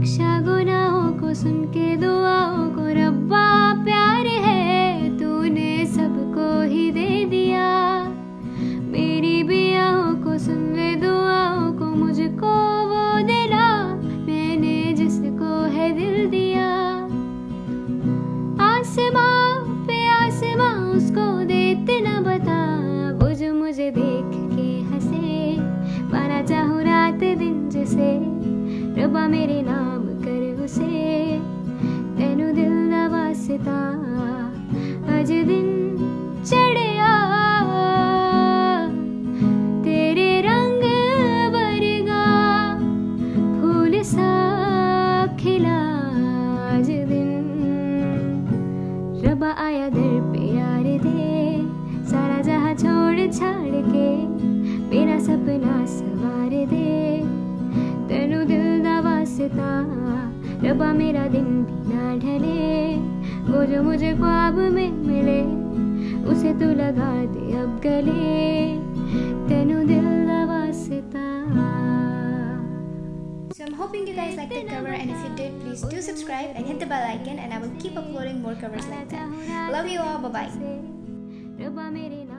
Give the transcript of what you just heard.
बख्शा गुनाहों को, सुन के दुआओं को, रब्बा प्यार है तूने सबको ही दे दिया। मेरी भी आहों को, सुन ले दुआओं को, मुझको वो दिला मैंने जिसको है दिल दिया। आसमां पे आसमां उसको देते न बता, वो जो मुझे देख के हंसे, पाना चाहूँ रात दिन जिसे, रब्बा मेरे नाम कर उसे। तेनू दिल दा वास्ता अज दिन चढ़िया, तेरे रंग वर्गा फूल सा खिला आज दिन। रब्बा आया दर पे यार दे, सारा जहां छोड़ छाड़ के मेरा सपना सवार दे। तेनू दिल दा वास्ता रब्बा मेरा दिन भी ना ढले, वो जो मुझे ख्वाब में मिले उसे तू लगा दे अब गले। तेनू दिल दा वास्ता। So I'm hoping you guys liked the cover, and if you did, please do subscribe and hit the bell icon, and I will keep uploading more covers like that. Love you all. Bye bye.